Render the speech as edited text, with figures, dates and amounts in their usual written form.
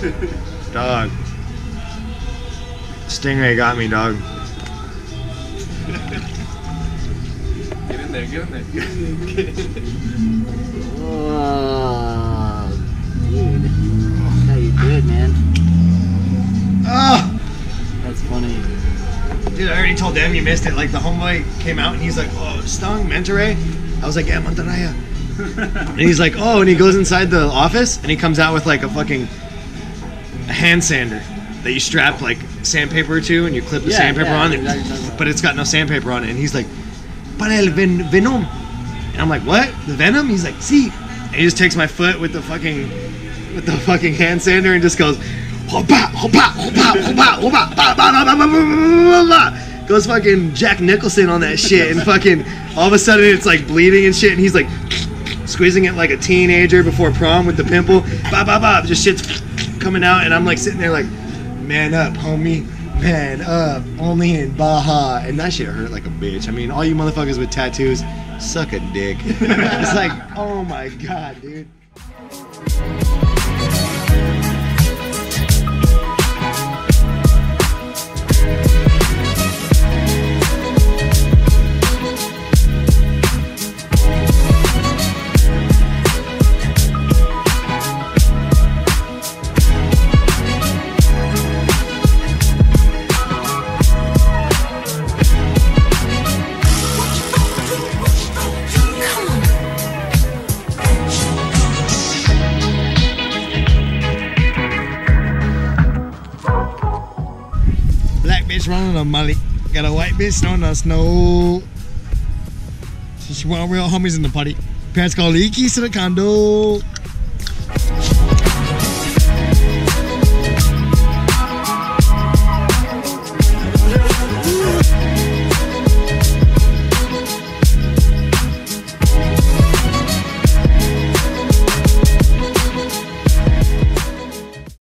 Dog. Stingray got me, dog. Get in there, get in there. Get in there. Oh, dude. That's how you do it, man. Oh! That's funny. Dude, I already told them you missed it. Like, the homeboy came out and he's like, oh, stung, Monterey? I was like, yeah, Monterey. And he's like, oh, and he goes inside the office and he comes out with like a fucking hand sander that you strap like sandpaper to and you clip the sandpaper on it, but it's got no sandpaper on it. And he's like, para el venom. And I'm like, what? The venom? He's like, see. And he just takes my foot with the fucking hand sander and just goes, hopa, hopa, hopa, hopa, hopa, ba, ba, ba, ba, ba, ba, ba. Goes fucking Jack Nicholson on that shit, and fucking all of a sudden it's like bleeding and shit, and he's like squeezing it like a teenager before prom with the pimple. Ba ba ba, just shit's coming out, and I'm like sitting there like, man up, homie, man up, only in Baja, and that shit hurt like a bitch. I mean, all you motherfuckers with tattoos, suck a dick. It's like, oh my god, dude. Bitch running on Molly. Got a white bitch throwing on snow. She want real homies in the party. Parents call leaky to the condo.